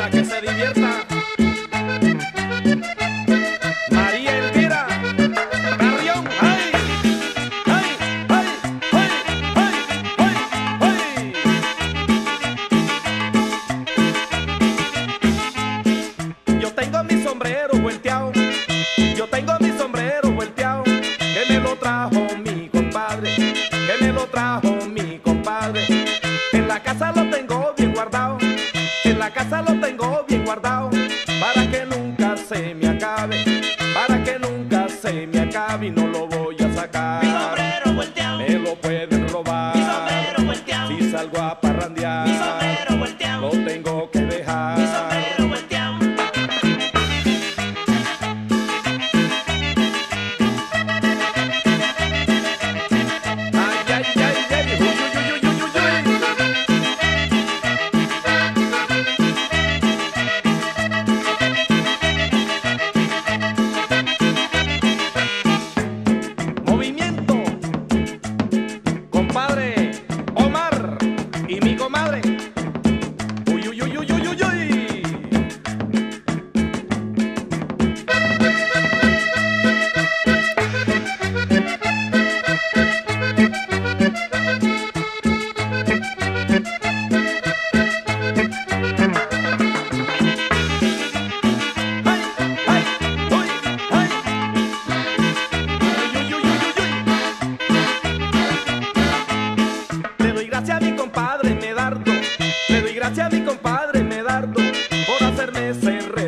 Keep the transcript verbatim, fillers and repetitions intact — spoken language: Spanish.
para que se divierta. María Elvira Barrión, ¡ay! ¡Ay! ¡Ay! ¡Ay! ¡Ay! ¡Ay! ¡Ay! Yo tengo mi sombrero volteado, yo tengo mi sombrero volteado, que me lo trajo mi compadre, que me lo trajo mi compadre. En la casa lo tengo bien guardado, en la casa lo tengo bien guardado, para que nunca se me acabe, para que nunca se me acabe y no lo voy a sacar. Mi sombrero volteado, me lo pueden robar, mi sombrero volteado, si salgo a parrandear, mi sombrero volteado, lo tengo que dejar. mi sombrero volteado. Ay, ay, ay, ay, uy, uy, uy, uy, uy, uy. Movimiento, compadre Omar y mi comadre. Uy, uy, uy, uy, uy, uy, uy. Ay, ay, uy, ay. Uy, uy, uy, uy, uy, uy. Le doy gracias a mi compadre Medardo, le doy gracias a mi compadre Medardo por hacerme ser